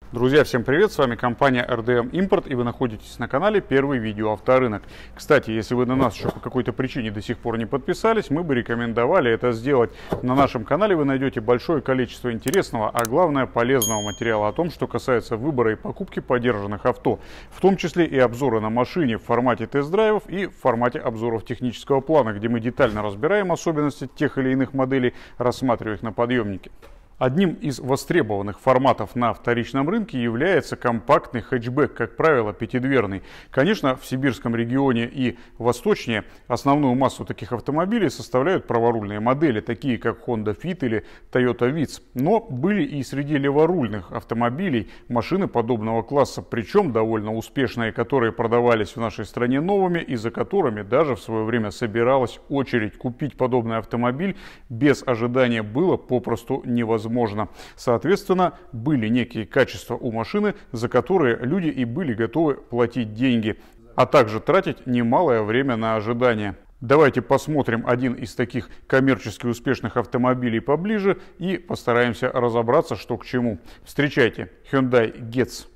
Друзья, всем привет! С вами компания RDM Import, и вы находитесь на канале Первый видео авторынок. Кстати, если вы на нас еще по какой-то причине до сих пор не подписались, мы бы рекомендовали это сделать. На нашем канале вы найдете большое количество интересного, а главное полезного материала о том, что касается выбора и покупки подержанных авто, в том числе и обзоры на машине в формате тест-драйвов и в формате обзоров технического плана, где мы детально разбираем особенности тех или иных моделей, рассматривая их на подъемнике. Одним из востребованных форматов на вторичном рынке является компактный хэтчбэк, как правило, пятидверный. Конечно, в сибирском регионе и восточнее основную массу таких автомобилей составляют праворульные модели, такие как Honda Fit или Toyota Vitz. Но были и среди леворульных автомобилей машины подобного класса, причем довольно успешные, которые продавались в нашей стране новыми и за которыми даже в свое время собиралась очередь. Купить подобный автомобиль без ожидания было попросту невозможно. Соответственно, были некие качества у машины, за которые люди и были готовы платить деньги, а также тратить немалое время на ожидание. Давайте посмотрим один из таких коммерчески успешных автомобилей поближе и постараемся разобраться, что к чему. Встречайте, Hyundai Getz.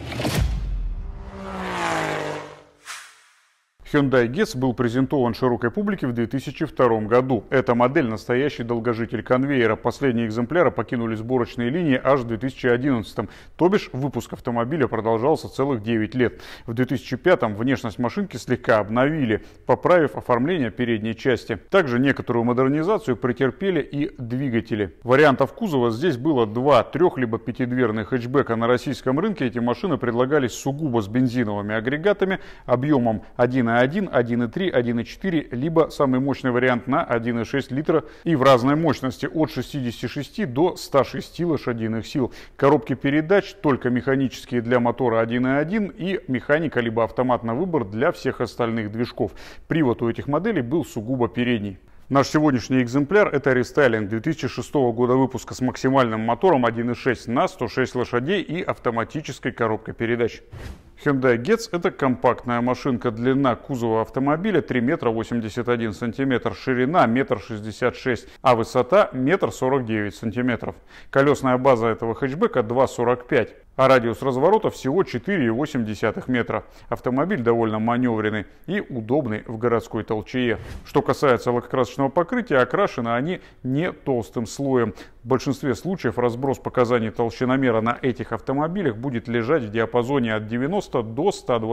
Hyundai Getz был презентован широкой публике в 2002 году. Эта модель – настоящий долгожитель конвейера. Последние экземпляры покинули сборочные линии аж в 2011. То бишь, выпуск автомобиля продолжался целых 9 лет. В 2005 внешность машинки слегка обновили, поправив оформление передней части. Также некоторую модернизацию претерпели и двигатели. Вариантов кузова здесь было 2, 3 либо 5-дверных хэтчбека. На российском рынке эти машины предлагались сугубо с бензиновыми агрегатами объемом 1,1, 1,3, 1,4, либо самый мощный вариант на 1,6 литра и в разной мощности от 66 до 106 лошадиных сил. Коробки передач только механические для мотора 1,1 и механика либо автомат на выбор для всех остальных движков. Привод у этих моделей был сугубо передний. Наш сегодняшний экземпляр – это рестайлинг 2006 года выпуска с максимальным мотором 1,6 на 106 лошадей и автоматической коробкой передач. Hyundai Getz – это компактная машинка. Длина кузова автомобиля 3 метра 81 сантиметр, ширина 1,66 м, а высота 1,49 м сантиметров. Колесная база этого хэтчбека 2,45, а радиус разворота всего 4,8 метра. Автомобиль довольно маневренный и удобный в городской толчее. Что касается лакокрасочного покрытия, окрашены они не толстым слоем. В большинстве случаев разброс показаний толщиномера на этих автомобилях будет лежать в диапазоне от 90 до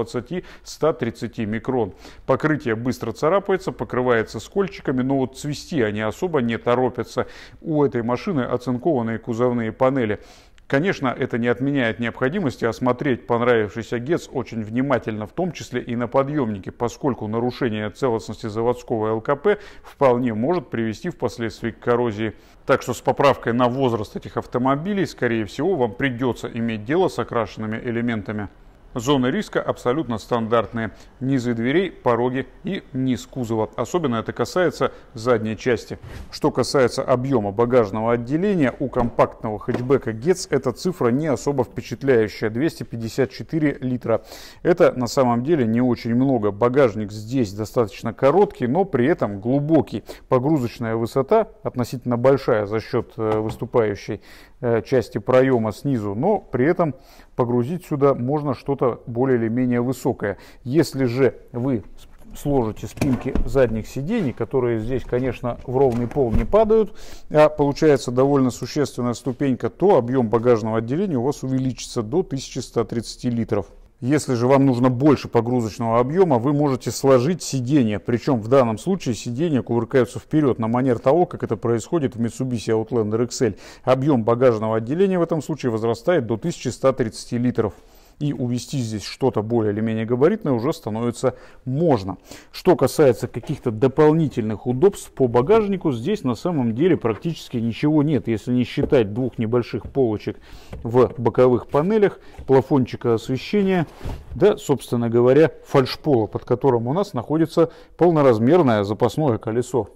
120-130 микрон. Покрытие быстро царапается, покрывается скольчиками, но вот цвести они особо не торопятся. У этой машины оцинкованные кузовные панели. Конечно, это не отменяет необходимости осмотреть понравившийся Getz очень внимательно, в том числе и на подъемнике, поскольку нарушение целостности заводского ЛКП вполне может привести впоследствии к коррозии. Так что с поправкой на возраст этих автомобилей, скорее всего, вам придется иметь дело с окрашенными элементами. Зоны риска абсолютно стандартные. Низы дверей, пороги и низ кузова. Особенно это касается задней части. Что касается объема багажного отделения, у компактного хэтчбека Getz эта цифра не особо впечатляющая. 254 литра. Это на самом деле не очень много. Багажник здесь достаточно короткий, но при этом глубокий. Погрузочная высота относительно большая за счет выступающей части проема снизу, но при этом погрузить сюда можно что-то более или менее высокое. Если же вы сложите спинки задних сидений, которые здесь, конечно, в ровный пол не падают, а получается довольно существенная ступенька, то объем багажного отделения у вас увеличится до 1130 литров. Если же вам нужно больше погрузочного объема, вы можете сложить сиденья. Причем в данном случае сиденья кувыркаются вперед на манер того, как это происходит в Mitsubishi Outlander XL. Объем багажного отделения в этом случае возрастает до 1130 литров. И увезти здесь что-то более или менее габаритное уже становится можно. Что касается каких-то дополнительных удобств по багажнику, здесь на самом деле практически ничего нет. Если не считать двух небольших полочек в боковых панелях, плафончика освещения, да, собственно говоря, фальшпола, под которым у нас находится полноразмерное запасное колесо.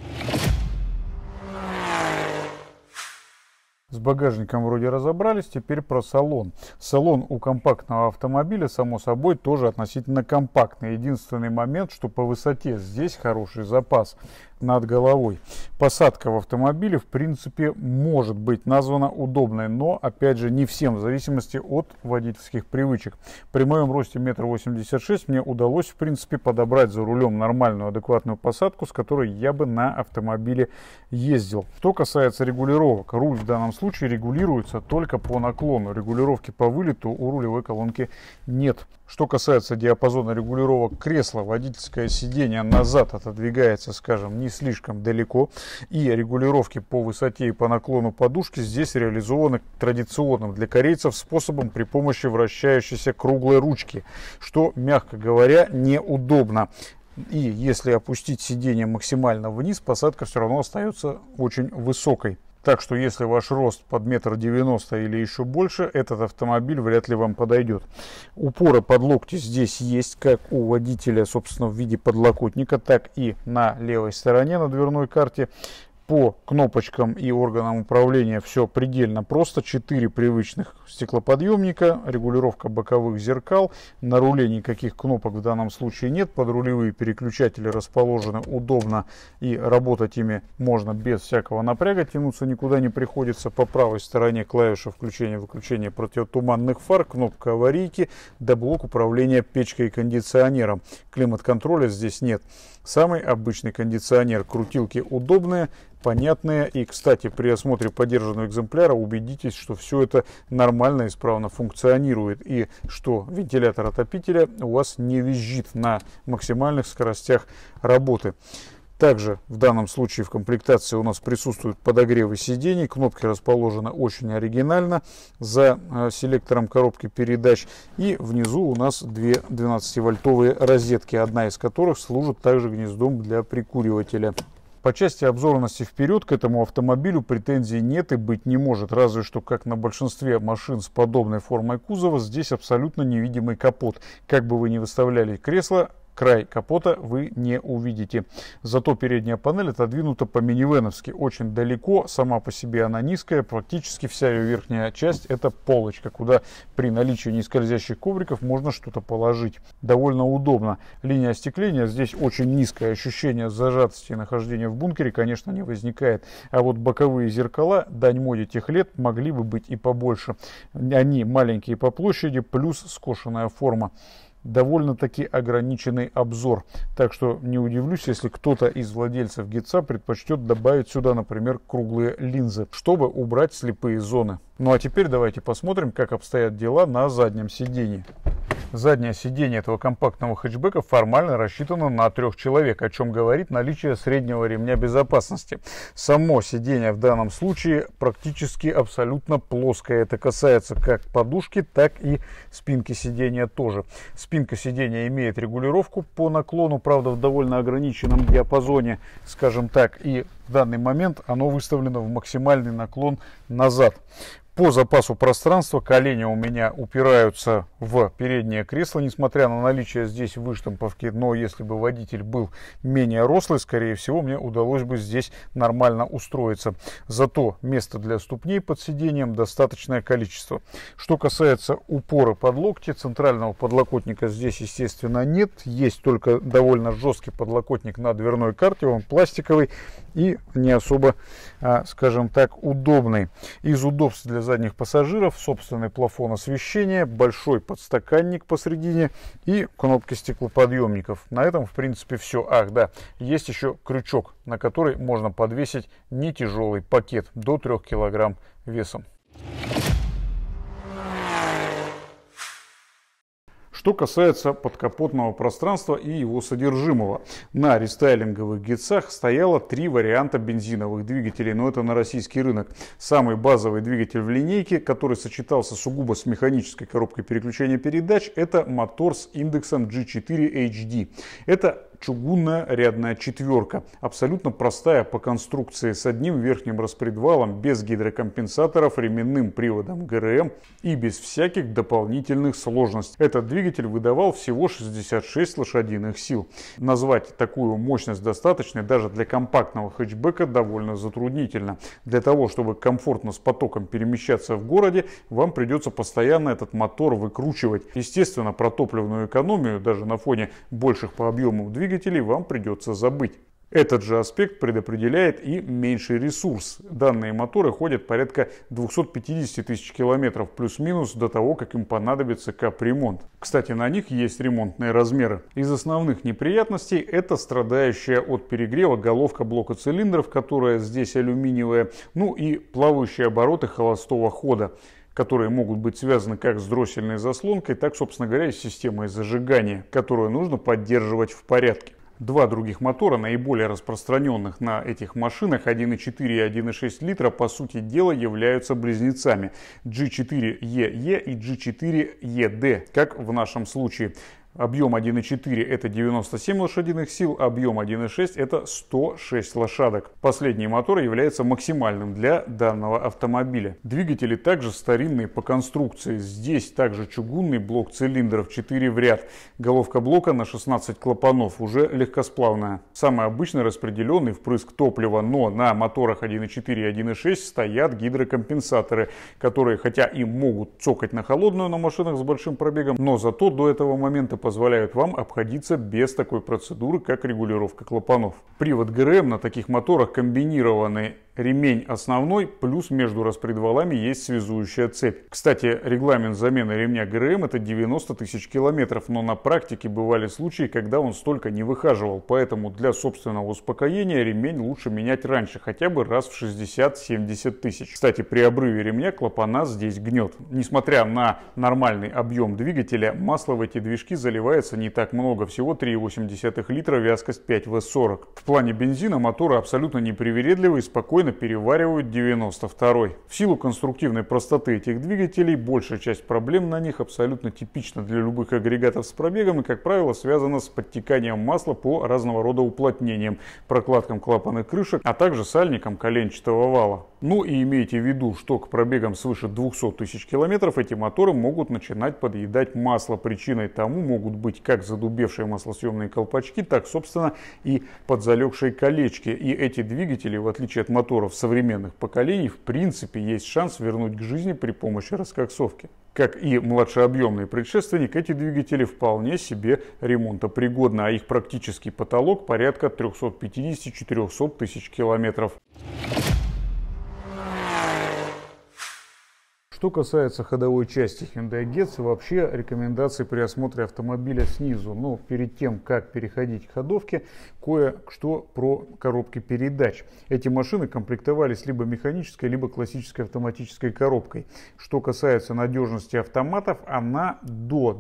С багажником вроде разобрались, теперь про салон. Салон у компактного автомобиля, само собой, тоже относительно компактный. Единственный момент, что по высоте здесь хороший запас. над головой. Посадка в автомобиле, в принципе, может быть названа удобной, но, опять же, не всем, в зависимости от водительских привычек. При моем росте 1,86 м мне удалось, в принципе, подобрать за рулем нормальную, адекватную посадку, с которой я бы на автомобиле ездил. Что касается регулировок, руль в данном случае регулируется только по наклону. Регулировки по вылету у рулевой колонки нет. Что касается диапазона регулировок кресла, водительское сиденье назад отодвигается, скажем, не слишком далеко. И регулировки по высоте и по наклону подушки здесь реализованы традиционным для корейцев способом при помощи вращающейся круглой ручки, что, мягко говоря, неудобно. И если опустить сиденье максимально вниз, посадка все равно остается очень высокой. Так что если ваш рост под 1,90 м или еще больше, этот автомобиль вряд ли вам подойдет. Упоры под локти здесь есть, как у водителя, собственно, в виде подлокотника, так и на левой стороне на дверной карте. По кнопочкам и органам управления все предельно просто. 4 привычных стеклоподъемника, регулировка боковых зеркал. На руле никаких кнопок в данном случае нет. Подрулевые переключатели расположены удобно и работать ими можно без всякого напряга. Тянуться никуда не приходится. По правой стороне клавиша включения-выключения противотуманных фар, кнопка аварийки, да блок управления печкой и кондиционером. Климат-контроля здесь нет. Самый обычный кондиционер. Крутилки удобные, понятные. И, кстати, при осмотре подержанного экземпляра убедитесь, что все это нормально, исправно функционирует. И что вентилятор отопителя у вас не визжит на максимальных скоростях работы. Также в данном случае в комплектации у нас присутствуют подогревы сидений. Кнопки расположены очень оригинально за селектором коробки передач. И внизу у нас две 12-вольтовые розетки, одна из которых служит также гнездом для прикуривателя. По части обзорности вперед к этому автомобилю претензий нет и быть не может, разве что, как на большинстве машин с подобной формой кузова, здесь абсолютно невидимый капот. Как бы вы ни выставляли кресло, край капота вы не увидите. Зато передняя панель отодвинута по-минивеновски очень далеко. Сама по себе она низкая. Практически вся ее верхняя часть это полочка, куда при наличии нескользящих ковриков можно что-то положить. Довольно удобно. Линия остекления здесь очень низкая. Ощущение зажатости и нахождения в бункере, конечно, не возникает. А вот боковые зеркала, дань моде тех лет, могли бы быть и побольше. Они маленькие по площади, плюс скошенная форма. Довольно-таки ограниченный обзор. Так что не удивлюсь, если кто-то из владельцев ГИЦа предпочтет добавить сюда, например, круглые линзы, чтобы убрать слепые зоны. Ну а теперь давайте посмотрим, как обстоят дела на заднем сидении. Заднее сиденье этого компактного хэтчбека формально рассчитано на 3 человек, о чем говорит наличие среднего ремня безопасности. Само сиденье в данном случае практически абсолютно плоское. Это касается как подушки, так и спинки сиденья тоже. Спинка сиденья имеет регулировку по наклону, правда в довольно ограниченном диапазоне, скажем так, и в данный момент оно выставлено в максимальный наклон назад. По запасу пространства колени у меня упираются в переднее кресло, несмотря на наличие здесь выштамповки. Но если бы водитель был менее рослый, скорее всего, мне удалось бы здесь нормально устроиться. Зато места для ступней под сиденьем достаточное количество. Что касается упора под локти, центрального подлокотника здесь, естественно, нет. Есть только довольно жесткий подлокотник на дверной карте, он пластиковый и не особо, скажем так, удобный. Из удобств для задних пассажиров собственный плафон освещения, большой подстаканник посередине и кнопки стеклоподъемников. На этом, в принципе, все. Ах, да, есть еще крючок, на который можно подвесить не тяжелый пакет до 3 кг весом. Что касается подкапотного пространства и его содержимого. На рестайлинговых ГИЦах стояло 3 варианта бензиновых двигателей, но это на российский рынок. Самый базовый двигатель в линейке, который сочетался сугубо с механической коробкой переключения передач, это мотор с индексом G4 HD. Это чугунная рядная четверка, абсолютно простая по конструкции, с одним верхним распредвалом, без гидрокомпенсаторов, ременным приводом ГРМ и без всяких дополнительных сложностей. Этот двигатель выдавал всего 66 лошадиных сил. Назвать такую мощность достаточной даже для компактного хэтчбека довольно затруднительно. Для того, чтобы комфортно с потоком перемещаться в городе, вам придется постоянно этот мотор выкручивать. Естественно, про топливную экономию даже на фоне больших по объему двигателей вам придется забыть. Этот же аспект предопределяет и меньший ресурс. Данные моторы ходят порядка 250 тысяч километров плюс-минус до того, как им понадобится капремонт. Кстати, на них есть ремонтные размеры. Из основных неприятностей это страдающая от перегрева головка блока цилиндров, которая здесь алюминиевая, ну и плавающие обороты холостого хода, которые могут быть связаны как с дроссельной заслонкой, так, собственно говоря, и с системой зажигания, которую нужно поддерживать в порядке. Два других мотора, наиболее распространенных на этих машинах, 1.4 и 1.6 литра, по сути дела являются близнецами G4EE и G4ED, как в нашем случае. Объем 1.4 это 97 лошадиных сил, объем 1.6 это 106 лошадок. Последний мотор является максимальным для данного автомобиля. Двигатели также старинные по конструкции. Здесь также чугунный блок цилиндров 4 в ряд. Головка блока на 16 клапанов, уже легкосплавная. Самый обычный распределенный впрыск топлива, но на моторах 1.4 и 1.6 стоят гидрокомпенсаторы, которые хотя и могут цокать на холодную на машинах с большим пробегом, но зато до этого момента позволяют вам обходиться без такой процедуры, как регулировка клапанов. Привод ГРМ на таких моторах комбинированный. Ремень основной, плюс между распредвалами есть связующая цепь. Кстати, регламент замены ремня ГРМ это 90 тысяч километров, но на практике бывали случаи, когда он столько не выхаживал. Поэтому для собственного успокоения ремень лучше менять раньше, хотя бы раз в 60-70 тысяч. Кстати, при обрыве ремня клапана здесь гнет. Несмотря на нормальный объем двигателя, масла в эти движки заливается не так много, всего 3,8 литра, вязкость 5В40. В плане бензина моторы абсолютно непривередливые и спокойно переваривают 92-й. В силу конструктивной простоты этих двигателей, большая часть проблем на них абсолютно типична для любых агрегатов с пробегом и, как правило, связана с подтеканием масла по разного рода уплотнениям, прокладкам клапанных крышек, а также сальникам коленчатого вала. Ну и имейте в виду, что к пробегам свыше 200 тысяч километров эти моторы могут начинать подъедать масло. Причиной тому могут быть как задубевшие маслосъемные колпачки, так, собственно, и подзалегшие колечки. И эти двигатели, в отличие от моторов современных поколений, в принципе, есть шанс вернуть к жизни при помощи раскоксовки. Как и младшеобъемный предшественник, эти двигатели вполне себе ремонтопригодны, а их практический потолок порядка 350-400 тысяч километров. Что касается ходовой части Hyundai Getz, вообще рекомендации при осмотре автомобиля снизу. Но перед тем, как переходить к ходовке, кое-что про коробки передач. Эти машины комплектовались либо механической, либо классической автоматической коробкой. Что касается надежности автоматов, она до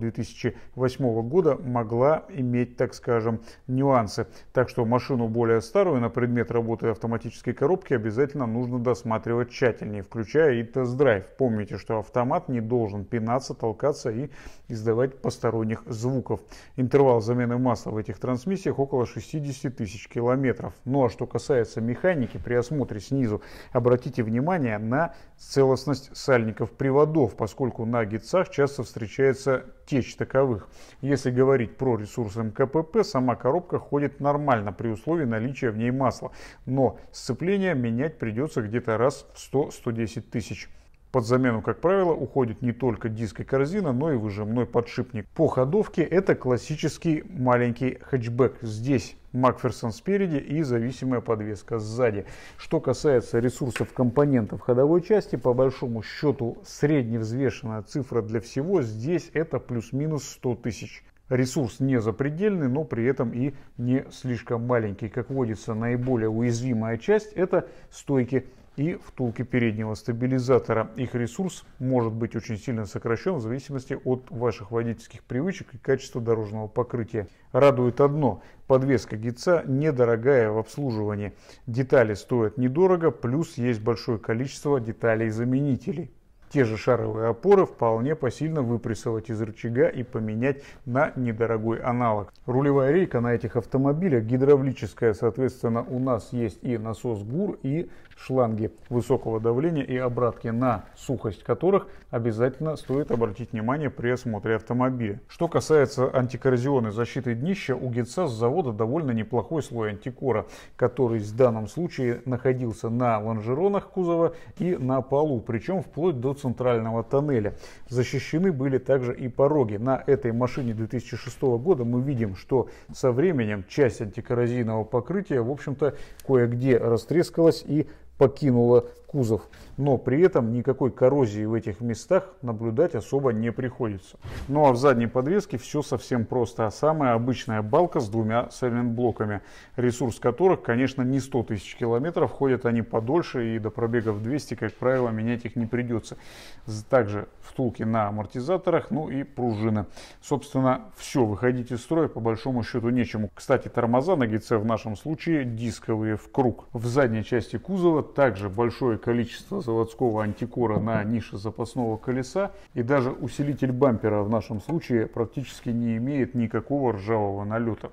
2008 года могла иметь, так скажем, нюансы. Так что машину более старую на предмет работы автоматической коробки обязательно нужно досматривать тщательнее, включая и тест-драйв. Помните, что автомат не должен пинаться, толкаться и издавать посторонних звуков. Интервал замены масла в этих трансмиссиях около 60 тысяч километров. Ну а что касается механики, при осмотре снизу обратите внимание на целостность сальников приводов, поскольку на гетцах часто встречается течь таковых. Если говорить про ресурс МКПП, сама коробка ходит нормально при условии наличия в ней масла, но сцепление менять придется где-то раз в 100-110 тысяч. Под замену, как правило, уходит не только диск и корзина, но и выжимной подшипник. По ходовке это классический маленький хэтчбэк. Здесь Макферсон спереди и зависимая подвеска сзади. Что касается ресурсов компонентов ходовой части, по большому счету средневзвешенная цифра для всего здесь это плюс-минус 100 тысяч. Ресурс не запредельный, но при этом и не слишком маленький. Как водится, наиболее уязвимая часть это стойки и втулки переднего стабилизатора. Их ресурс может быть очень сильно сокращен в зависимости от ваших водительских привычек и качества дорожного покрытия. Радует одно: подвеска Гетца недорогая в обслуживании. Детали стоят недорого, плюс есть большое количество деталей-заменителей. Те же шаровые опоры вполне посильно выпрессовать из рычага и поменять на недорогой аналог. Рулевая рейка на этих автомобилях гидравлическая, соответственно, у нас есть и насос ГУР, и шланги высокого давления и обратки, на сухость которых обязательно стоит обратить внимание при осмотре автомобиля. Что касается антикоррозионной защиты днища, у Гетца с завода довольно неплохой слой антикора, который в данном случае находился на лонжеронах кузова и на полу, причем вплоть до центрального тоннеля. Защищены были также и пороги. На этой машине 2006 года мы видим, что со временем часть антикоррозийного покрытия, в общем-то, кое-где растрескалась и покинула кузов, но при этом никакой коррозии в этих местах наблюдать особо не приходится. Ну а в задней подвеске все совсем просто. Самая обычная балка с двумя сайлентблоками, ресурс которых, конечно, не 100 тысяч километров, ходят они подольше, и до пробегов 200, как правило, менять их не придется. Также втулки на амортизаторах, ну и пружины. Собственно, все, выходить из строя по большому счету нечему. Кстати, тормоза на Гетце в нашем случае дисковые в круг. В задней части кузова также большое количество заводского антикора на нише запасного колеса, и даже усилитель бампера в нашем случае практически не имеет никакого ржавого налета.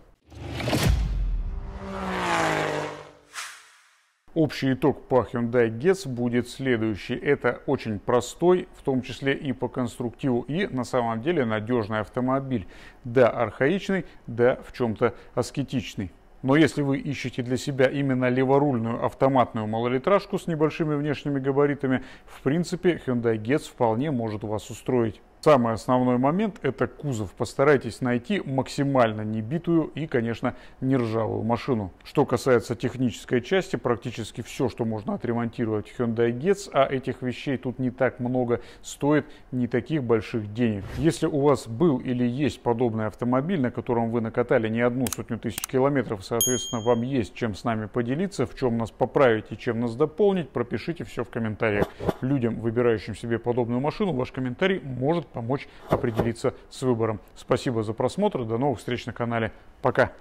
Общий итог по Hyundai Getz будет следующий. Это очень простой, в том числе и по конструктиву, и на самом деле надежный автомобиль. Да, архаичный, да, в чем-то аскетичный. Но если вы ищете для себя именно леворульную автоматную малолитражку с небольшими внешними габаритами, в принципе Hyundai Getz вполне может вас устроить. Самый основной момент — это кузов. Постарайтесь найти максимально небитую и, конечно, не ржавую машину. Что касается технической части, практически все, что можно отремонтировать в Hyundai Getz, а этих вещей тут не так много, стоит не таких больших денег. Если у вас был или есть подобный автомобиль, на котором вы накатали не 1 тысячу километров, соответственно, вам есть чем с нами поделиться, в чем нас поправить и чем нас дополнить, пропишите все в комментариях. Людям, выбирающим себе подобную машину, ваш комментарий может помочь определиться с выбором. Спасибо за просмотр, до новых встреч на канале. Пока!